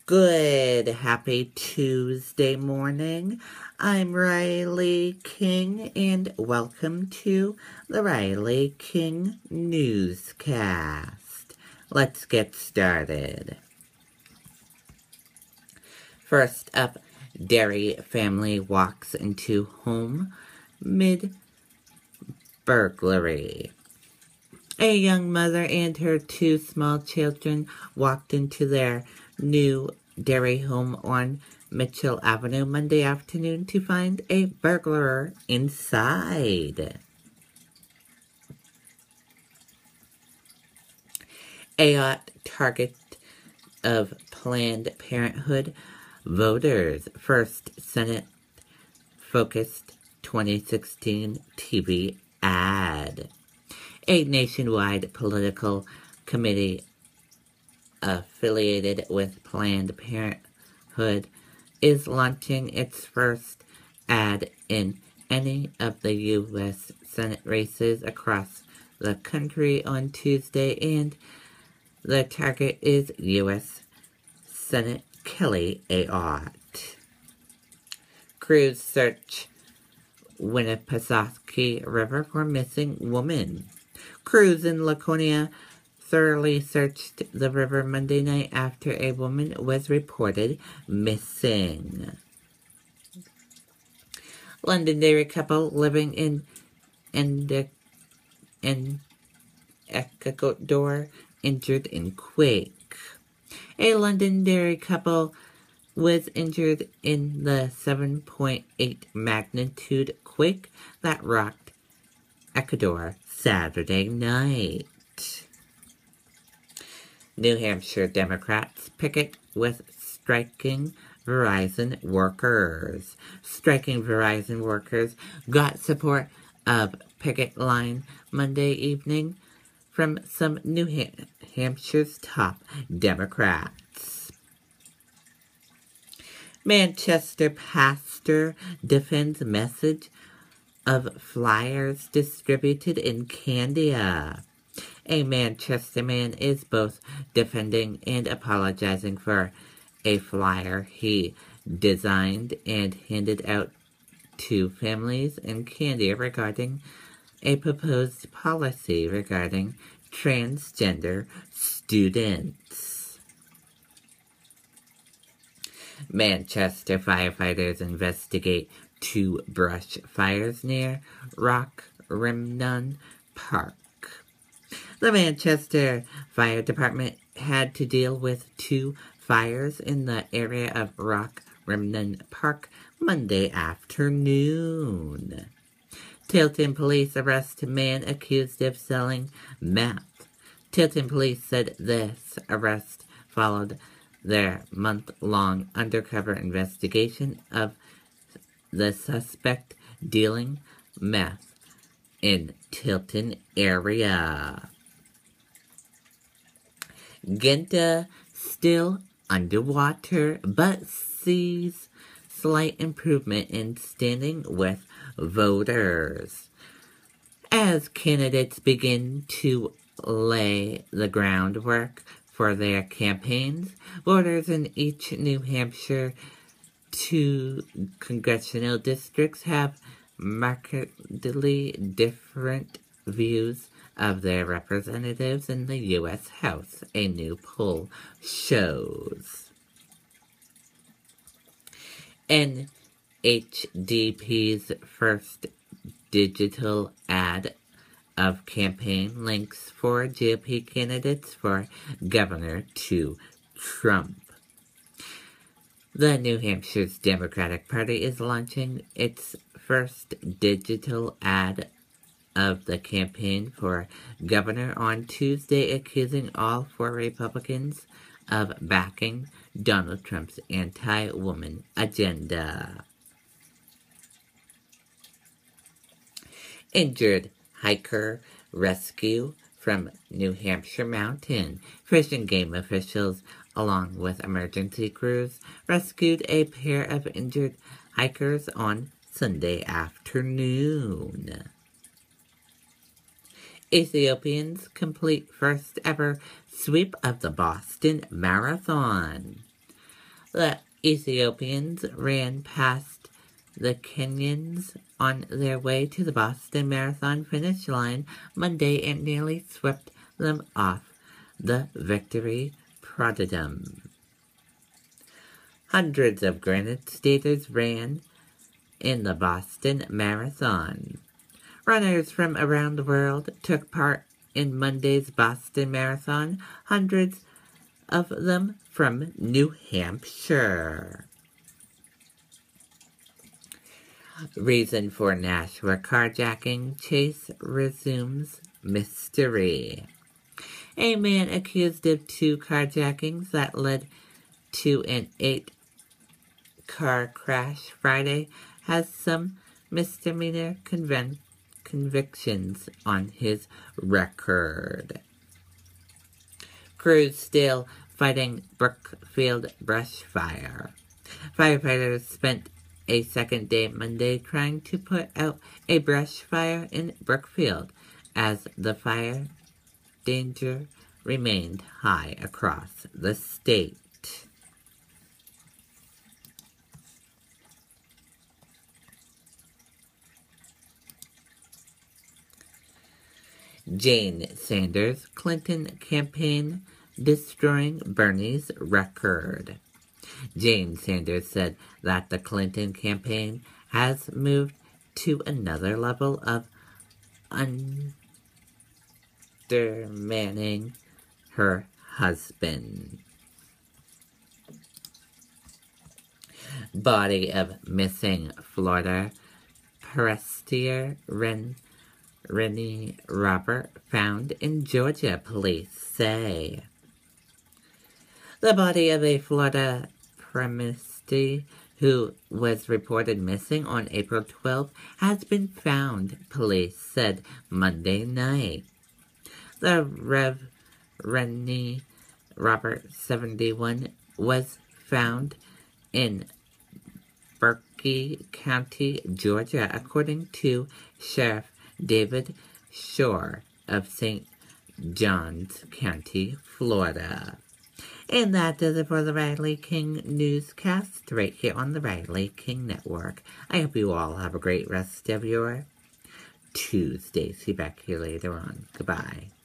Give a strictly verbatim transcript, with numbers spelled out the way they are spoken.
Good, happy Tuesday morning. I'm Riley King, and welcome to the Riley King Newscast. Let's get started. First up, Derry family walks into home mid-burglary. A young mother and her two small children walked into their new Derry home on Mitchell Avenue Monday afternoon to find a burglar inside. A hot target of Planned Parenthood voters' first Senate-focused twenty sixteen T V ad. A nationwide political committee affiliated with Planned Parenthood is launching its first ad in any of the U S Senate races across the country on Tuesday, and the target is U S Senate Kelly Ayotte. Crews search Winnipesaukee River for missing woman. Crews in Laconia thoroughly searched the river Monday night after a woman was reported missing. Londonderry couple living in in Ecuador injured in quake. A Londonderry couple was injured in the seven point eight magnitude quake that rocked Ecuador Saturday night. New Hampshire Democrats picket with striking Verizon workers. Striking Verizon workers got support of picket line Monday evening from some New Ham- Hampshire's top Democrats. Manchester pastor defends message of flyers distributed in Candia. A Manchester man is both defending and apologizing for a flyer he designed and handed out to families in Candia regarding a proposed policy regarding transgender students. Manchester firefighters investigate two brush fires near Rockrimnon Park. The Manchester Fire Department had to deal with two fires in the area of Rockrimnon Park Monday afternoon. Tilton police arrest man accused of selling meth. Tilton police said this arrest followed their month-long undercover investigation of the suspect dealing meth in Tilton area. Genta still underwater, but sees slight improvement in standing with voters. As candidates begin to lay the groundwork for their campaigns, voters in each New Hampshire two congressional districts have markedly different views of their representatives in the U S House, a new poll shows. N H D P's first digital ad of campaign links for G O P candidates for governor to Trump. The New Hampshire's Democratic Party is launching its first digital ad of the campaign for governor on Tuesday, accusing all four Republicans of backing Donald Trump's anti-woman agenda. Injured hiker rescue from New Hampshire mountain. Fish and Game officials, along with emergency crews, rescued a pair of injured hikers on Sunday afternoon. Ethiopians complete first ever sweep of the Boston Marathon. The Ethiopians ran past the Kenyans on their way to the Boston Marathon finish line Monday and nearly swept them off the victory podium. Hundreds of Granite Staters ran in the Boston Marathon. Runners from around the world took part in Monday's Boston Marathon, hundreds of them from New Hampshire. Reason for Nashua carjacking chase resumes mystery. A man accused of two carjackings that led to an eight-car crash Friday has some misdemeanor conven- convictions on his record. Crews still fighting Brookfield brush fire. Firefighters spent a second day Monday trying to put out a brush fire in Brookfield as the fire danger remained high across the state. Jane Sanders Clinton campaign destroying Bernie's record. Jane Sanders said that the Clinton campaign has moved to another level of undermining her husband. Body of missing Florida Prestier Ren Rennie Robert found in Georgia, police say. The body of a Florida Prestier who was reported missing on April twelfth has been found, police said Monday night. The Rev Rennie Robert, seventy-one, was found in Berkeley County, Georgia, according to Sheriff David Shore of Saint Johns County, Florida. And that does it for the Riley King newscast right here on the Riley King Network. I hope you all have a great rest of your Tuesday. See you back here later on. Goodbye.